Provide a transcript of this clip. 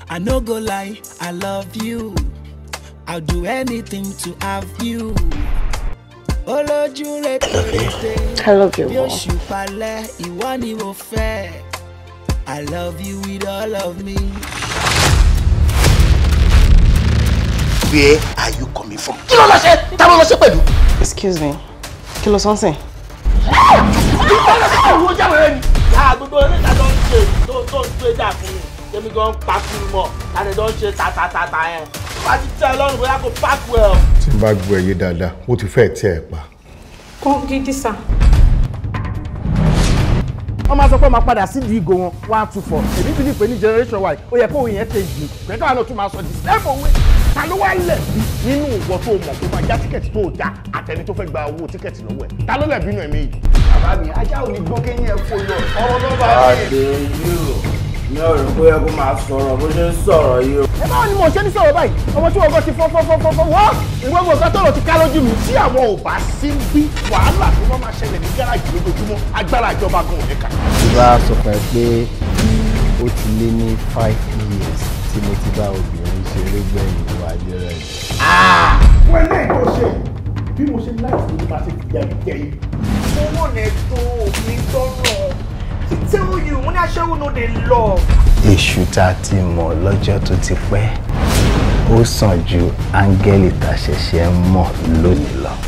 I no go lie, I love you. I'll do anything to have you. I love you. I love you more. I love you with all of me. Where are you coming from? Excuse me. Kilo something. Tí n bá gbọ́ ẹ̀yẹ dáadáa, ó ti fẹ́ tẹ́ ẹ pa. Kọ́ gidi sá. Wọ́n máa sọ pé máa padà sí ìdí ìgò wọn 124. Èmi bí nípe ní generation y ó yẹ kó òun yẹn change. Pẹ̀lú káwọn náà tún máa sọ the same òwe. Ta ló wá lẹ̀ bí nínú ìwọ tó mọ̀ tó máa já tíkẹ̀tì tó já àtẹni tó fẹ́ gba owó tíkẹ̀tì lọ́wọ́ ẹ̀? Ta ló lẹ̀ bínú ẹ̀mí yìí? Bàbá mi, ajá ò ní gbọ́ kéyìn ẹ̀ fò lọ. Ọmọ tó bá dé ní ọ̀rọ̀ pé ẹ kó máa sọ̀rọ̀ bó ṣe ń sọ̀rọ̀ yìí o. Ẹ báwo ni mo ṣe ní sọ̀rọ̀ báyìí? Ọmọ tí wọ́n gbọ́ ti fọ́ wọ́n ìwọ́n gbọ́ tọ́rọ̀ ti ká lójú mi. Tí àwọn ò bá sí bí wàhálà tó máa ṣẹlẹ̀ ní gáràjì lójoojúmọ́ agbára ìjọba gan òní kà. Ìbá sọ fún ẹ pé ó ti lé ní 5 years tí mo ti bá obìnrin ṣeré gbẹ̀yìn ìwádìí rẹ̀. Wọ́n ilé ìtò ṣe bí mo ṣe láìsí ní bá ṣe fi jẹ́ ìjẹ́ yìí. Owó nẹ̀ tó òfin tọ́rọ̀. I tell you, when I show you no dey love. Èṣù tá a ti mọ̀ lọ́jọ́ tó ti pẹ́ ó sàn ju áńgẹ́lì tá a ṣẹ̀ṣẹ̀ mọ̀ lónìí lọ.